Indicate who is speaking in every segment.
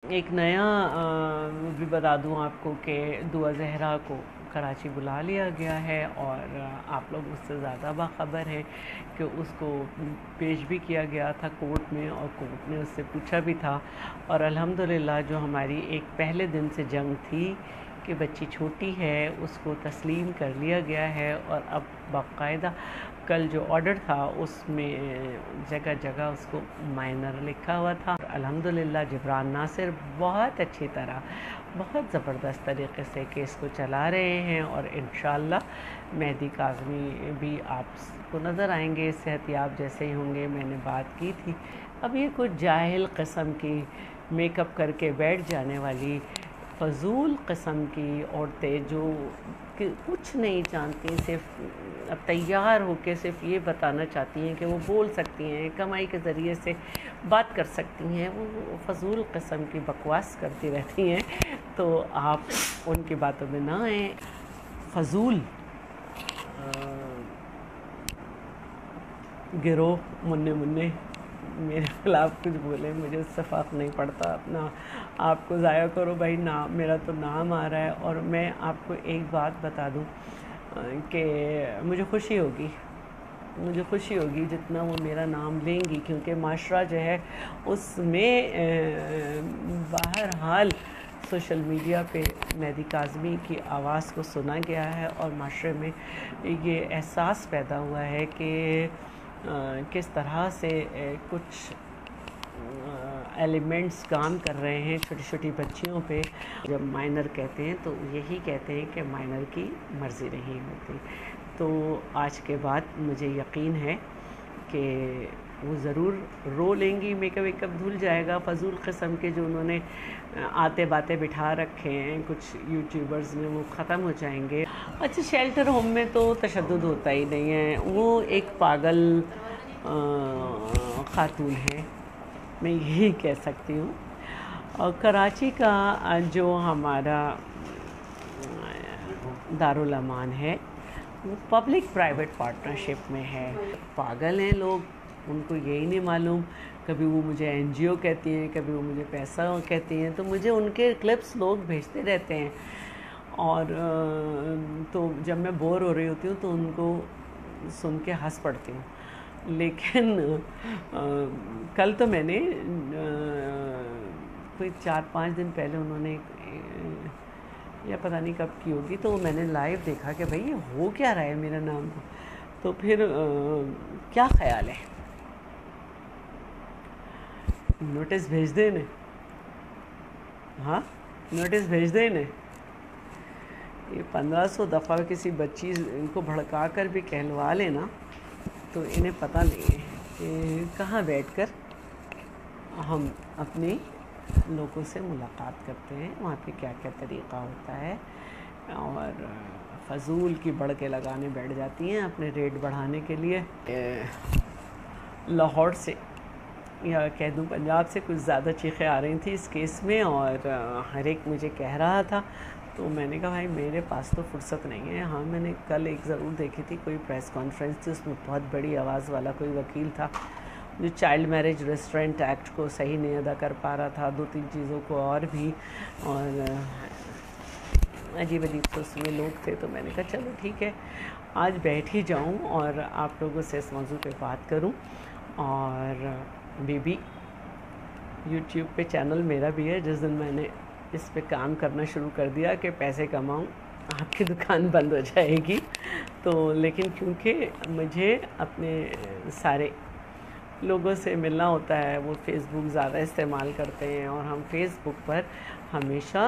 Speaker 1: एक नया भी बता दूं आपको कि दुआ ज़हरा को कराची बुला लिया गया है और आप लोग उससे ज़्यादा बाखबर हैं कि उसको पेश भी किया गया था कोर्ट में और कोर्ट ने उससे पूछा भी था। और अल्हम्दुलिल्लाह जो हमारी एक पहले दिन से जंग थी कि बच्ची छोटी है उसको तस्लीम कर लिया गया है। और अब बाकायदा कल जो ऑर्डर था उसमें जगह जगह उसको माइनर लिखा हुआ था। अल्हम्दुलिल्लाह जिब्रान नासिर बहुत अच्छी तरह बहुत ज़बरदस्त तरीके से केस को चला रहे हैं और इंशाअल्लाह मेहदी काज़मी भी आपको नज़र आएंगे सेहतियाब जैसे ही होंगे। मैंने बात की थी। अब ये कुछ जाहिल किस्म की मेकअप करके बैठ जाने वाली फ़जूल किस्म की औरतें जो कि कुछ नहीं जानती, सिर्फ अब तैयार होकर सिर्फ ये बताना चाहती हैं कि वो बोल सकती हैं, कमाई के ज़रिए से बात कर सकती हैं, वो फ़जूल किस्म की बकवास करती रहती हैं। तो आप उनकी बातों में ना आएँ। फ़जूल गिरोह मुन्ने मुन्ने मेरे खिलाफ़ कुछ बोले, मुझे उससे फ़र्क नहीं पड़ता। अपना आपको ज़ाया करो भाई, नाम मेरा तो नाम आ रहा है। और मैं आपको एक बात बता दूं कि मुझे खुशी होगी जितना वो मेरा नाम लेंगी, क्योंकि माशरा जो है उसमें बहरहाल सोशल मीडिया पे मेहदी काज़मी की आवाज़ को सुना गया है और माशरे में ये एहसास पैदा हुआ है कि किस तरह से कुछ एलिमेंट्स काम कर रहे हैं छोटी छोटी बच्चियों पे। जब माइनर कहते हैं तो यही कहते हैं कि माइनर की मर्ज़ी नहीं होती। तो आज के बाद मुझे यकीन है कि वो ज़रूर रो लेंगी, मेकअप वेकअप धुल जाएगा। फ़जूल क़िस्म के जो उन्होंने आते बातें बिठा रखे हैं कुछ यूट्यूबर्स ने, वो ख़त्म हो जाएंगे। अच्छा, शेल्टर होम में तो तशद्दुद होता ही नहीं है, वो एक पागल ख़ातून है, मैं यही कह सकती हूँ। और कराची का जो हमारा दारुल अमान है वो पब्लिक प्राइवेट पार्टनरशिप में है। पागल हैं लोग, उनको यही नहीं मालूम। कभी वो मुझे एनजीओ कहती हैं, कभी वो मुझे पैसा कहती हैं, तो मुझे उनके क्लिप्स लोग भेजते रहते हैं। और तो जब मैं बोर हो रही होती हूँ तो उनको सुन के हंस पड़ती हूँ। लेकिन कल तो मैंने कोई 4-5 दिन पहले उन्होंने या पता नहीं कब की होगी, तो मैंने लाइव देखा कि भाई ये हो क्या रहा है मेरा नाम। तो फिर क्या ख्याल है, नोटिस भेज दे इन्हें, हाँ नोटिस भेज दे इन्हें। ये 1500 दफ़ा किसी बच्ची इनको भड़का कर भी कहलवा लेना तो इन्हें पता नहीं है कि कहाँ बैठकर हम अपने लोगों से मुलाकात करते हैं, वहाँ पे क्या क्या तरीक़ा होता है। और फ़जूल की बढ़ के लगाने बैठ जाती हैं अपने रेट बढ़ाने के लिए। लाहौर से या कह दूँ पंजाब से कुछ ज़्यादा चीखें आ रही थी इस केस में और हर एक मुझे कह रहा था। तो मैंने कहा भाई मेरे पास तो फुर्सत नहीं है। हाँ, मैंने कल एक ज़रूर देखी थी, कोई प्रेस कॉन्फ्रेंस थी, उसमें बहुत बड़ी आवाज़ वाला कोई वकील था जो चाइल्ड मैरिज रेस्टोरेंट एक्ट को सही नहीं अदा कर पा रहा था, 2-3 चीज़ों को और भी, और अजीब अजीब से उसमें लोग थे। तो मैंने कहा चलो ठीक है, आज बैठ ही जाऊँ और आप लोगों से इस मौजू पे बात करूँ। और बीबी यूट्यूब पे चैनल मेरा भी है, जिस दिन मैंने इस पे काम करना शुरू कर दिया कि पैसे कमाऊँ, आपकी दुकान बंद हो जाएगी। तो लेकिन क्योंकि मुझे अपने सारे लोगों से मिलना होता है, वो फ़ेसबुक ज़्यादा इस्तेमाल करते हैं और हम फेसबुक पर हमेशा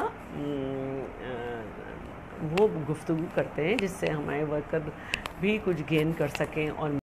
Speaker 1: वो गुफ्तगू करते हैं जिससे हमारे वर्कर भी कुछ गेन कर सकें और